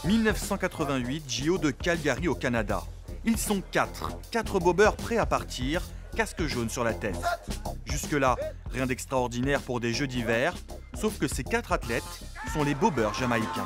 1988, JO de Calgary au Canada. Ils sont quatre bobeurs prêts à partir, casque jaune sur la tête. Jusque-là, rien d'extraordinaire pour des Jeux d'hiver, sauf que ces 4 athlètes sont les bobeurs jamaïcains.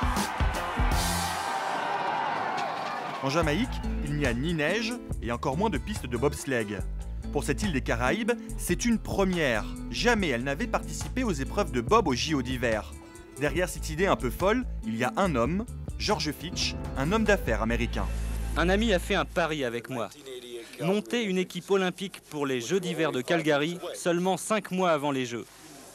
En Jamaïque, il n'y a ni neige et encore moins de pistes de bobsleigh. Pour cette île des Caraïbes, c'est une première. Jamais elle n'avait participé aux épreuves de bob aux JO d'hiver. Derrière cette idée un peu folle, il y a un homme, George Fitch, un homme d'affaires américain. Un ami a fait un pari avec moi. Monter une équipe olympique pour les Jeux d'hiver de Calgary seulement 5 mois avant les Jeux.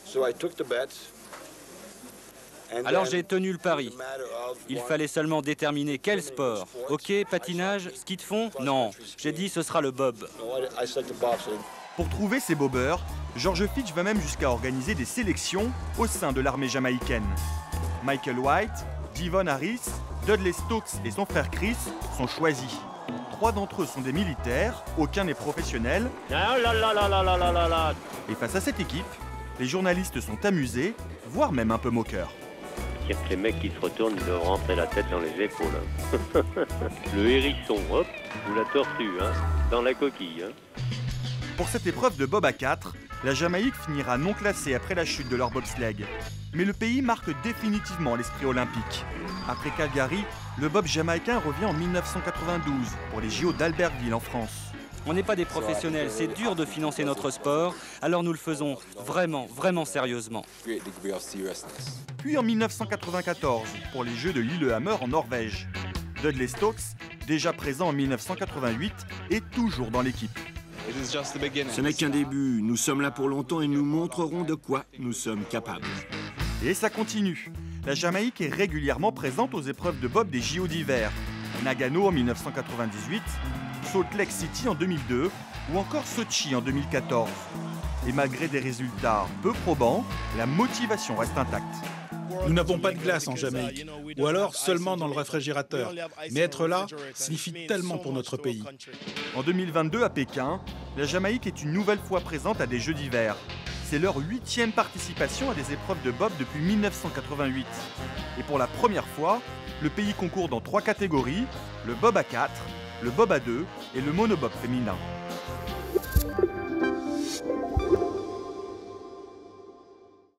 Alors j'ai tenu le pari. Il fallait seulement déterminer quel sport. Hockey, patinage, ski de fond? Non, j'ai dit ce sera le bob. Pour trouver ces bobeurs, George Fitch va même jusqu'à organiser des sélections au sein de l'armée jamaïcaine. Michael White, Devon Harris, Dudley Stokes et son frère Chris sont choisis. 3 d'entre eux sont des militaires, aucun n'est professionnel. Et face à cette équipe, les journalistes sont amusés, voire même un peu moqueurs. Dire que les mecs qui se retournent, ils doivent rentrer la tête dans les épaules. Hein. Le hérisson, hop, ou la tortue, hein, dans la coquille. Hein. Pour cette épreuve de bob à 4, la Jamaïque finira non classée après la chute de leur bobsleigh. Mais le pays marque définitivement l'esprit olympique. Après Calgary, le bob jamaïcain revient en 1992 pour les JO d'Albertville en France. On n'est pas des professionnels, c'est dur de financer notre sport, alors nous le faisons vraiment sérieusement. Puis en 1994, pour les Jeux de Lillehammer en Norvège. Dudley Stokes, déjà présent en 1988, est toujours dans l'équipe. Ce n'est qu'un début, nous sommes là pour longtemps et nous montrerons de quoi nous sommes capables. Et ça continue. La Jamaïque est régulièrement présente aux épreuves de bob des JO d'hiver. Nagano en 1998, Salt Lake City en 2002 ou encore Sochi en 2014. Et malgré des résultats peu probants, la motivation reste intacte. Nous n'avons pas de glace en Jamaïque, ou alors seulement dans le réfrigérateur. Mais être là signifie tellement pour notre pays. En 2022 à Pékin, la Jamaïque est une nouvelle fois présente à des Jeux d'hiver. C'est leur 8e participation à des épreuves de bob depuis 1988. Et pour la première fois, le pays concourt dans 3 catégories, le bob à 4, le bob à 2 et le monobob féminin.